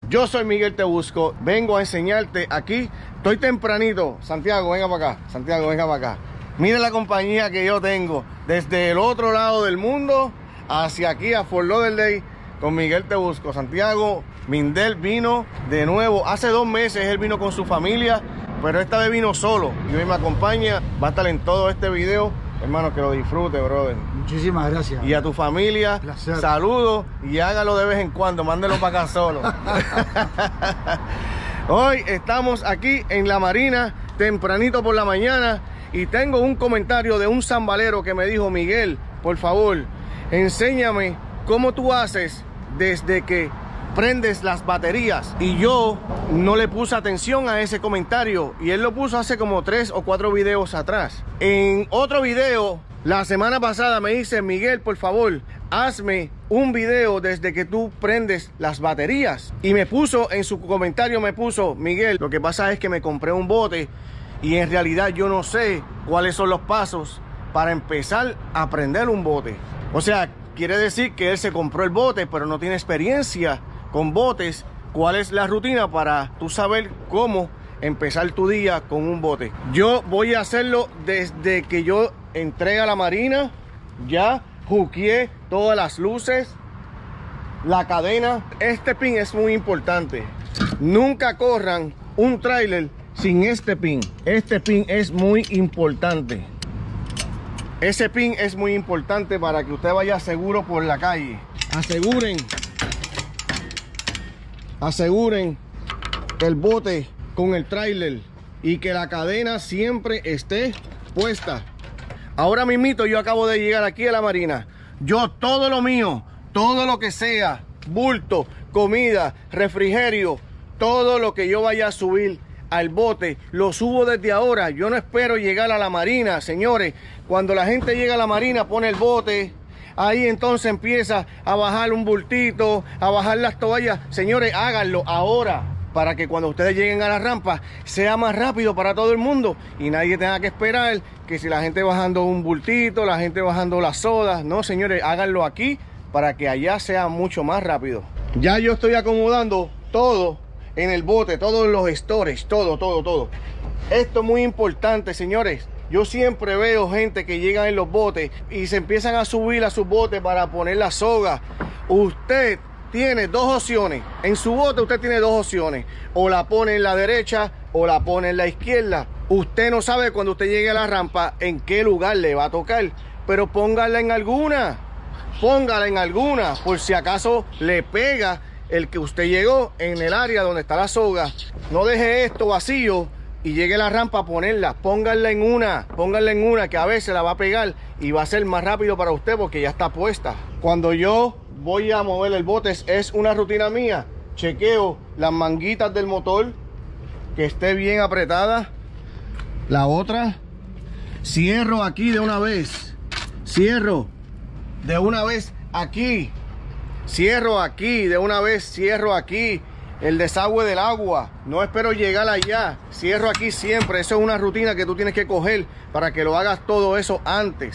Yo soy Miguel Te Busco, vengo a enseñarte aquí. Estoy tempranito. Santiago, venga para acá. Santiago, venga para acá. Mira la compañía que yo tengo desde el otro lado del mundo hacia aquí a Fort Lauderdale con Miguel Te Busco. Santiago Mindel vino de nuevo. Hace 2 meses él vino con su familia, pero esta vez vino solo y hoy me acompaña. Va a estar en todo este video. Hermano, que lo disfrute, brother. Muchísimas gracias. Y a tu familia, saludos y hágalo de vez en cuando, mándelo para acá solo. Hoy estamos aquí en la Marina, tempranito por la mañana, y tengo un comentario de un sambalero que me dijo: Miguel, por favor, enséñame cómo tú haces desde que prendes las baterías. Y yo no le puse atención a ese comentario y él lo puso hace como 3 o 4 videos atrás. En otro video la semana pasada me dice: Miguel, por favor, hazme un video desde que tú prendes las baterías. Y me puso, en su comentario me puso: Miguel, lo que pasa es que me compré un bote y en realidad yo no sé cuáles son los pasos para empezar a prender un bote. O sea, quiere decir que él se compró el bote pero no tiene experiencia con botes. ¿Cuál es la rutina para tú saber cómo empezar tu día con un bote? Yo voy a hacerlo desde que yo entré a la Marina. Ya hookeé todas las luces, la cadena. Este pin es muy importante. Nunca corran un tráiler sin este pin. Este pin es muy importante. Ese pin es muy importante para que usted vaya seguro por la calle. Aseguren el bote con el tráiler y que la cadena siempre esté puesta. Ahora mismito yo acabo de llegar aquí a la Marina. Yo todo lo mío, todo lo que sea, bulto, comida, refrigerio, todo lo que yo vaya a subir al bote, lo subo desde ahora. Yo no espero llegar a la Marina, señores. Cuando la gente llega a la Marina, pone el bote, ahí entonces empieza a bajar un bultito, a bajar las toallas. Señores, háganlo ahora para que cuando ustedes lleguen a la rampa sea más rápido para todo el mundo y nadie tenga que esperar que si la gente bajando un bultito, la gente bajando las sodas. No, señores, háganlo aquí para que allá sea mucho más rápido. Ya yo estoy acomodando todo en el bote, todos los storage, todo. Esto es muy importante, señores. Yo siempre veo gente que llegan en los botes y se empiezan a subir a sus botes para poner la soga. Usted tiene 2 opciones. En su bote usted tiene 2 opciones. O la pone en la derecha o la pone en la izquierda. Usted no sabe cuando usted llegue a la rampa en qué lugar le va a tocar. Pero póngala en alguna. Póngala en alguna. Por si acaso le pega el que usted llegó en el área donde está la soga. No deje esto vacío y llegue a la rampa a ponerla. Pónganla en una que a veces la va a pegar y va a ser más rápido para usted porque ya está puesta. Cuando yo voy a mover el bote, es una rutina mía. Chequeo las manguitas del motor que esté bien apretada. La otra, cierro aquí de una vez. Cierro de una vez aquí. Cierro aquí de una vez. Cierro aquí el desagüe del agua. No espero llegar allá. Cierro aquí siempre. Eso es una rutina que tú tienes que coger para que lo hagas todo eso antes.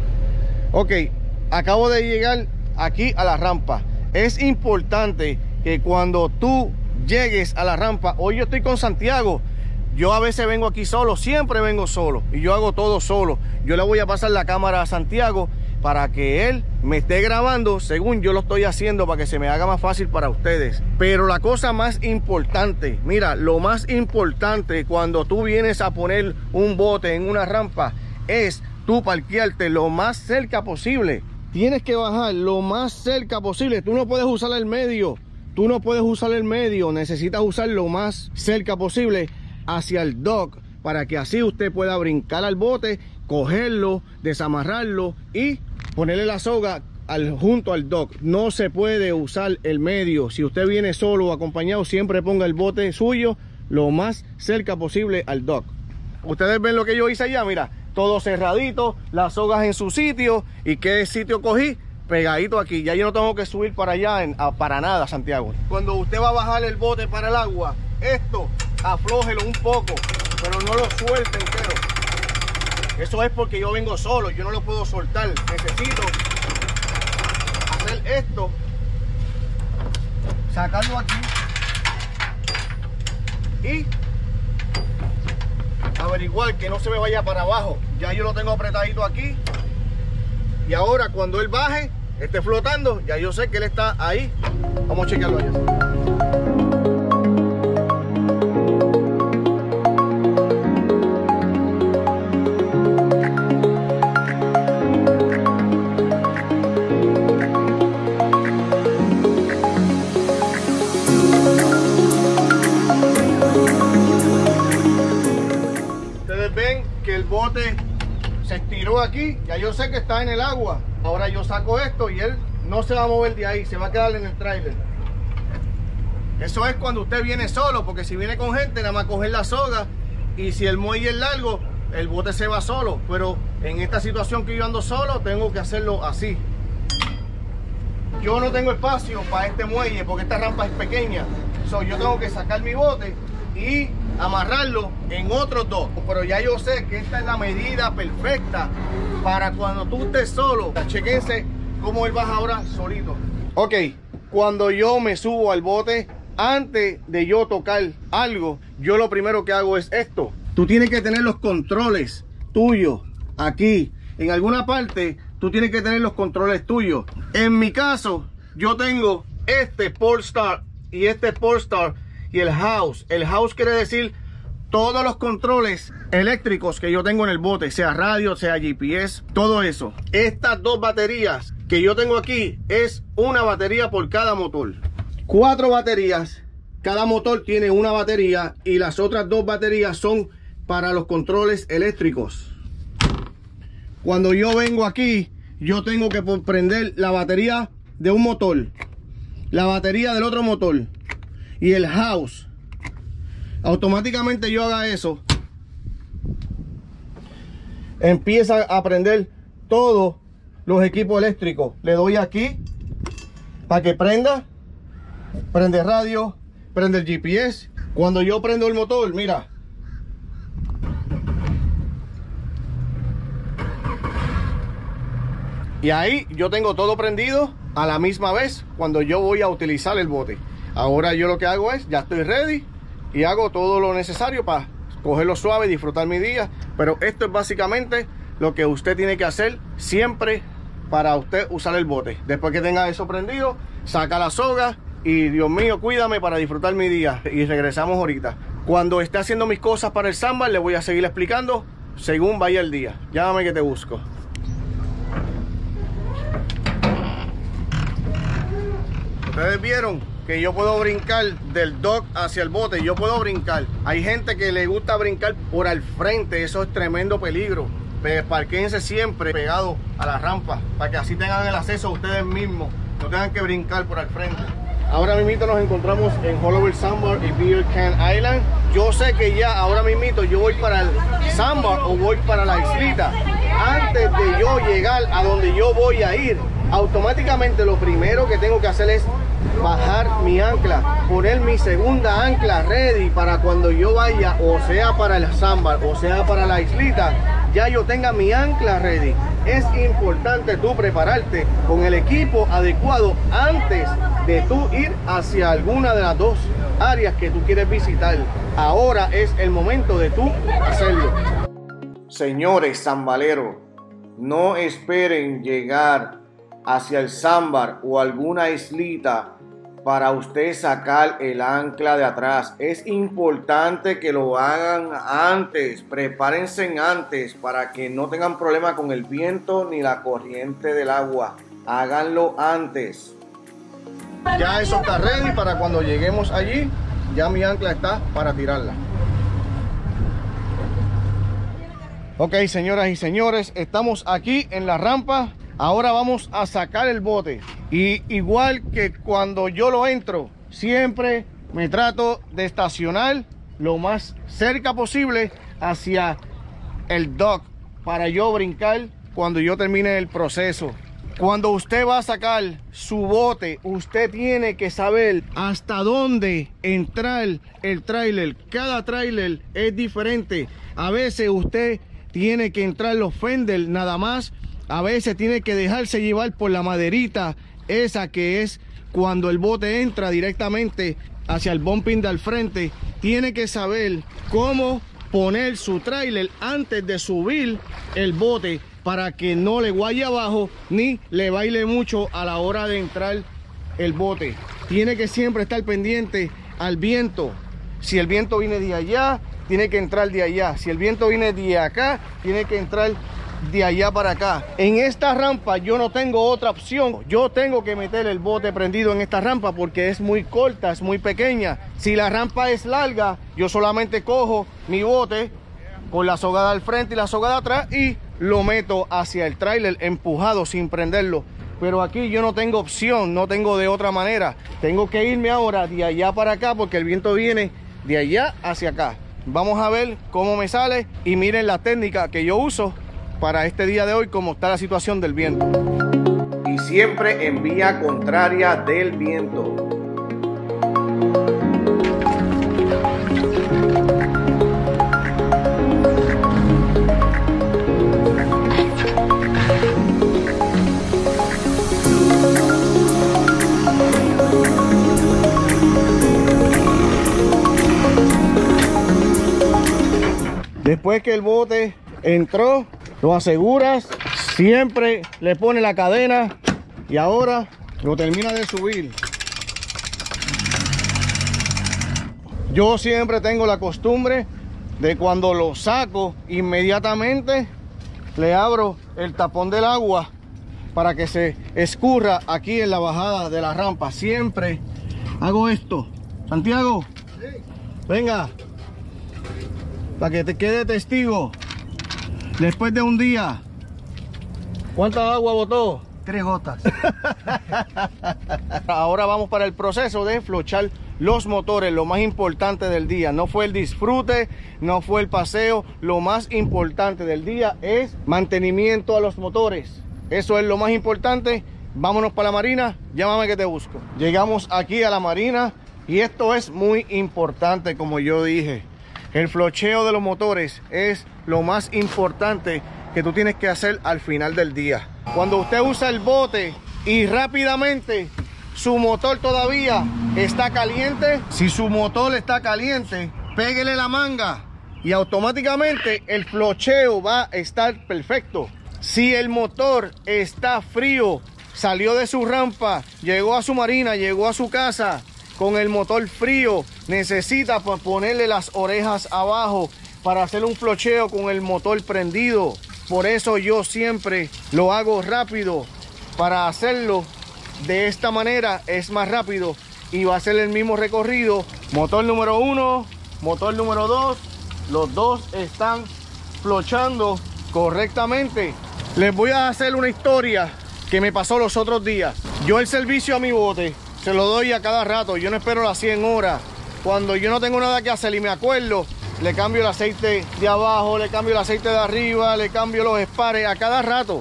Ok, acabo de llegar aquí a la rampa. Es importante que cuando tú llegues a la rampa, hoy yo estoy con Santiago. Yo a veces vengo aquí solo, siempre vengo solo y yo hago todo solo. Yo le voy a pasar la cámara a Santiago para que él me esté grabando según yo lo estoy haciendo, para que se me haga más fácil para ustedes. Pero la cosa más importante, mira, lo más importante cuando tú vienes a poner un bote en una rampa es tú parquearte lo más cerca posible. Tienes que bajar lo más cerca posible. Tú no puedes usar el medio. Necesitas usar lo más cerca posible hacia el dock para que así usted pueda brincar al bote, cogerlo, desamarrarlo y ponerle la soga junto al dock. No se puede usar el medio. Si usted viene solo o acompañado, siempre ponga el bote suyo lo más cerca posible al dock. Ustedes ven lo que yo hice allá, mira, todo cerradito, las sogas en su sitio. ¿Y qué sitio cogí? Pegadito aquí. Ya yo no tengo que subir para allá para nada, Santiago. Cuando usted va a bajar el bote para el agua, esto aflójelo un poco, pero no lo suelte entero. Eso es porque yo vengo solo, yo no lo puedo soltar. Necesito hacer esto, sacarlo aquí y averiguar que no se me vaya para abajo. Ya yo lo tengo apretadito aquí. Y ahora cuando él baje, esté flotando, ya yo sé que él está ahí. Vamos a chequearlo allá. Ustedes ven que el bote se estiró aquí, ya yo sé que está en el agua. Ahora yo saco esto y él no se va a mover de ahí, se va a quedar en el tráiler. Eso es cuando usted viene solo, porque si viene con gente, nada más coger la soga, y si el muelle es largo, el bote se va solo. Pero en esta situación que yo ando solo, tengo que hacerlo así. Yo no tengo espacio para este muelle porque esta rampa es pequeña. Yo tengo que sacar mi bote y amarrarlo en otros dos. Pero ya yo sé que esta es la medida perfecta para cuando tú estés solo. Chequense cómo él baja ahora solito. Ok, cuando yo me subo al bote, antes de yo tocar algo, yo lo primero que hago es esto. Tú tienes que tener los controles tuyos aquí. En alguna parte, tú tienes que tener los controles tuyos. En mi caso, yo tengo este Polestar y este Polestar y el house. El house quiere decir todos los controles eléctricos que yo tengo en el bote, sea radio, sea GPS, todo eso. Estas dos baterías que yo tengo aquí es una batería por cada motor. 4 baterías, cada motor tiene una batería y las otras 2 baterías son para los controles eléctricos. Cuando yo vengo aquí, yo tengo que prender la batería de un motor, la batería del otro motor y el house. Automáticamente yo haga eso, empieza a prender todos los equipos eléctricos. Le doy aquí para que prenda, prende radio, prende el GPS. Cuando yo prendo el motor, mira, y ahí yo tengo todo prendido a la misma vez cuando yo voy a utilizar el bote. Ahora yo lo que hago es, ya estoy ready y hago todo lo necesario para cogerlo suave y disfrutar mi día. Pero esto es básicamente lo que usted tiene que hacer siempre para usted usar el bote. Después que tenga eso prendido, saca la soga y Dios mío, cuídame para disfrutar mi día. Y regresamos ahorita. Cuando esté haciendo mis cosas para el sandbar, le voy a seguir explicando según vaya el día. Llámame que te busco. Ustedes vieron que yo puedo brincar del dock hacia el bote. Yo puedo brincar. Hay gente que le gusta brincar por al frente. Eso es tremendo peligro. Parquéense siempre pegado a la rampa para que así tengan el acceso ustedes mismos, no tengan que brincar por al frente. Ahora mismito nos encontramos en Hallowell Sandbar y Beer Can Island. Yo sé que ya ahora mismito yo voy para el sandbar o voy para la islita. Antes de yo llegar a donde yo voy a ir, automáticamente lo primero que tengo que hacer es bajar mi ancla, poner mi segunda ancla ready para cuando yo vaya, o sea para el sandbar o sea para la islita, ya yo tenga mi ancla ready. Es importante tú prepararte con el equipo adecuado antes de tú ir hacia alguna de las dos áreas que tú quieres visitar. Ahora es el momento de tú hacerlo. Señores sambaleros, no esperen llegar hacia el sandbar o alguna islita para usted sacar el ancla de atrás. Es importante que lo hagan antes, prepárense antes para que no tengan problema con el viento ni la corriente del agua. Háganlo antes. Ya eso está ready para cuando lleguemos allí, ya mi ancla está para tirarla. Ok, señoras y señores, estamos aquí en la rampa. Ahora vamos a sacar el bote. Y igual que cuando yo lo entro, siempre me trato de estacionar lo más cerca posible hacia el dock para yo brincar cuando yo termine el proceso. Cuando usted va a sacar su bote, usted tiene que saber hasta dónde entrar el tráiler. Cada tráiler es diferente. A veces usted tiene que entrar los fenders nada más. A veces tiene que dejarse llevar por la maderita esa que es cuando el bote entra directamente hacia el bumping del frente, tiene que saber cómo poner su tráiler antes de subir el bote para que no le guaye abajo ni le baile mucho a la hora de entrar el bote. Tiene que siempre estar pendiente al viento. Si el viento viene de allá, tiene que entrar de allá. Si el viento viene de acá, tiene que entrar de allá para acá. En esta rampa yo no tengo otra opción. Yo tengo que meter el bote prendido en esta rampa porque es muy corta, es muy pequeña. Si la rampa es larga, yo solamente cojo mi bote con la soga al frente y la soga de atrás y lo meto hacia el tráiler empujado sin prenderlo. Pero aquí yo no tengo opción, no tengo de otra manera. Tengo que irme ahora de allá para acá porque el viento viene de allá hacia acá. Vamos a ver cómo me sale y miren la técnica que yo uso para este día de hoy, cómo está la situación del viento. Y siempre en vía contraria del viento. Después que el bote entró, lo aseguras, siempre le pone la cadena y ahora lo termina de subir. Yo siempre tengo la costumbre de cuando lo saco, inmediatamente le abro el tapón del agua para que se escurra aquí en la bajada de la rampa. Siempre hago esto. Santiago, venga, para que te quede testigo. Después de un día, ¿cuánta agua botó? 3 gotas. Ahora vamos para el proceso de flochar los motores, lo más importante del día. No fue el disfrute, no fue el paseo. Lo más importante del día es mantenimiento a los motores. Eso es lo más importante. Vámonos para la marina, llámame que te busco. Llegamos aquí a la marina y esto es muy importante, como yo dije. El flocheo de los motores es lo más importante que tú tienes que hacer al final del día. Cuando usted usa el bote y rápidamente su motor todavía está caliente, si su motor está caliente, péguele la manga y automáticamente el flocheo va a estar perfecto. Si el motor está frío, salió de su rampa, llegó a su marina, llegó a su casa con el motor frío, necesita ponerle las orejas abajo para hacer un flocheo con el motor prendido. Por eso yo siempre lo hago rápido. Para hacerlo de esta manera es más rápido y va a ser el mismo recorrido. Motor número 1, motor número 2, los dos están flochando correctamente. Les voy a hacer una historia que me pasó los otros días. Yo el servicio a mi bote se lo doy a cada rato, yo no espero las 100 horas. Cuando yo no tengo nada que hacer y me acuerdo, le cambio el aceite de abajo, le cambio el aceite de arriba, le cambio los espares a cada rato.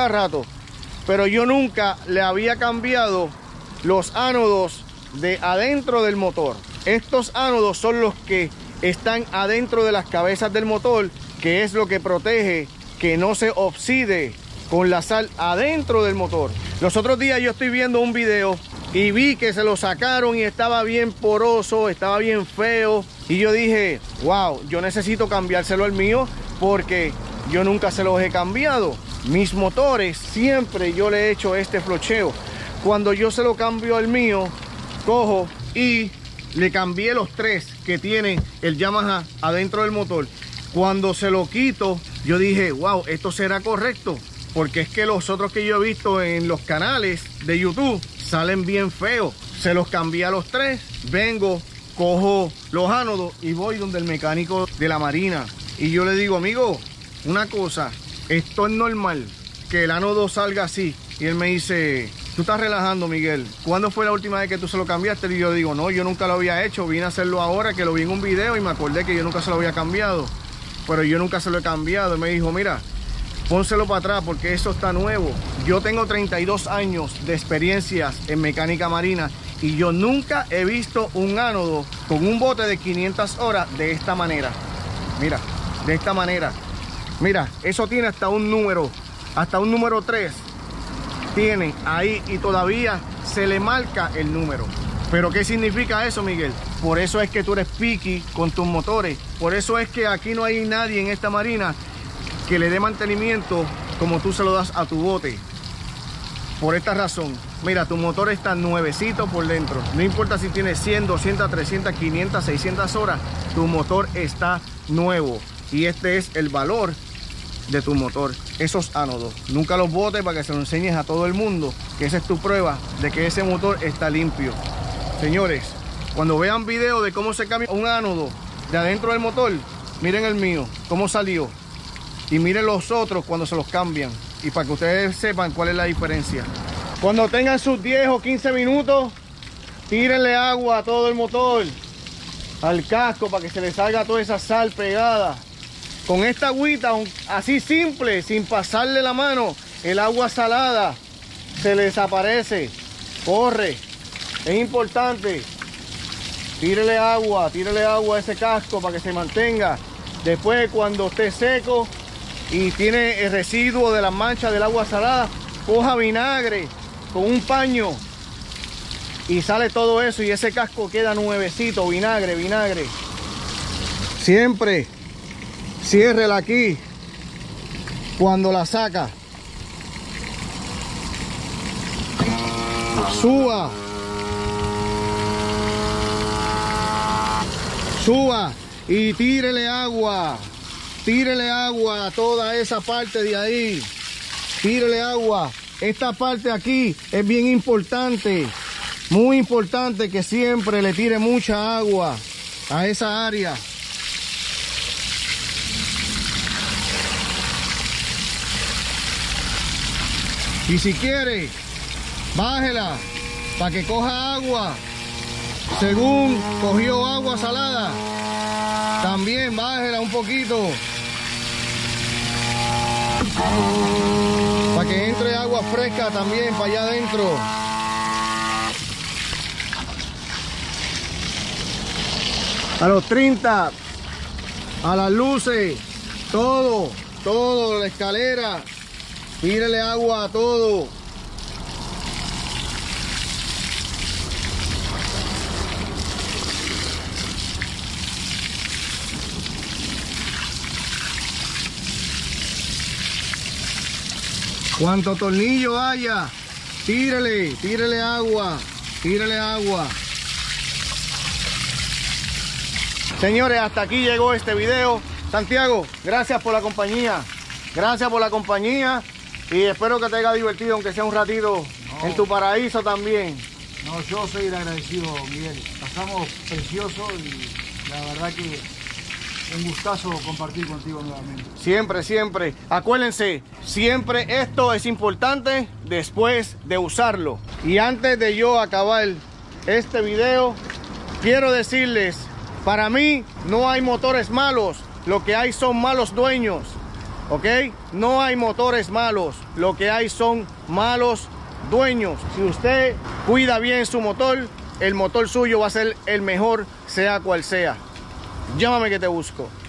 Pero yo nunca le había cambiado los ánodos de adentro del motor. Estos ánodos son los que están adentro de las cabezas del motor, que es lo que protege que no se oxide con la sal adentro del motor. Los otros días yo estoy viendo un video y vi que se lo sacaron y estaba bien poroso, estaba bien feo. Y yo dije, wow, yo necesito cambiárselo al mío porque yo nunca se los he cambiado. Mis motores siempre yo le he hecho este flocheo. Cuando yo se lo cambio al mío, cojo y le cambié los 3 que tiene el Yamaha adentro del motor. Cuando se lo quito, yo dije, wow, esto será correcto. Porque es que los otros que yo he visto en los canales de YouTube salen bien feos. Se los cambié a los 3, vengo, cojo los ánodos y voy donde el mecánico de la marina. Y yo le digo, amigo, una cosa, esto es normal, que el ánodo salga así. Y él me dice, tú estás relajando, Miguel. ¿Cuándo fue la última vez que tú se lo cambiaste? Y yo digo, no, yo nunca lo había hecho. Vine a hacerlo ahora, que lo vi en un video y me acordé que yo nunca se lo había cambiado. Pero yo nunca se lo he cambiado. Y me dijo, mira, pónselo para atrás porque eso está nuevo. Yo tengo 32 años de experiencias en mecánica marina y yo nunca he visto un ánodo con un bote de 500 horas de esta manera. Mira, de esta manera. Mira, eso tiene hasta un número 3. Tiene ahí y todavía se le marca el número. ¿Pero qué significa eso, Miguel? Por eso es que tú eres picky con tus motores. Por eso es que aquí no hay nadie en esta marina que le dé mantenimiento como tú se lo das a tu bote. Por esta razón, mira, tu motor está nuevecito por dentro. No importa si tienes 100, 200, 300, 500, 600 horas, tu motor está nuevo. Y este es el valor de tu motor, esos ánodos. Nunca los botes para que se lo enseñes a todo el mundo, que esa es tu prueba de que ese motor está limpio. Señores, cuando vean video de cómo se cambia un ánodo de adentro del motor, miren el mío, cómo salió. Y miren los otros cuando se los cambian. Y para que ustedes sepan cuál es la diferencia. Cuando tengan sus 10 o 15 minutos, tírenle agua a todo el motor, al casco, para que se le salga toda esa sal pegada. Con esta agüita, así simple, sin pasarle la mano, el agua salada se le desaparece. Corre. Es importante. Tírele agua a ese casco para que se mantenga. Después, cuando esté seco y tiene el residuo de las manchas del agua salada, coja vinagre con un paño y sale todo eso y ese casco queda nuevecito. Vinagre. Siempre ciérrela aquí cuando la saca. Suba y tírele agua a toda esa parte de ahí. Tírele agua. Esta parte aquí es bien importante, muy importante que siempre le tire mucha agua a esa área. Y si quiere, bájela para que coja agua. Según cogió agua salada, también bájela un poquito para que entre agua fresca también para allá adentro. A los 30, a las luces, todo, la escalera, tírele agua a todo. Cuanto tornillo haya, tírele agua. Señores, hasta aquí llegó este video. Santiago, gracias por la compañía. Y espero que te haya divertido, aunque sea un ratito en tu paraíso también. No, yo soy el agradecido, Miguel. Pasamos precioso y la verdad que un gustazo compartir contigo nuevamente. Siempre. Acuérdense, siempre esto es importante después de usarlo. Y antes de yo acabar este video, quiero decirles, para mí no hay motores malos, lo que hay son malos dueños. ¿Ok? No hay motores malos, lo que hay son malos dueños. Si usted cuida bien su motor, el motor suyo va a ser el mejor, sea cual sea. Llámame que te busco.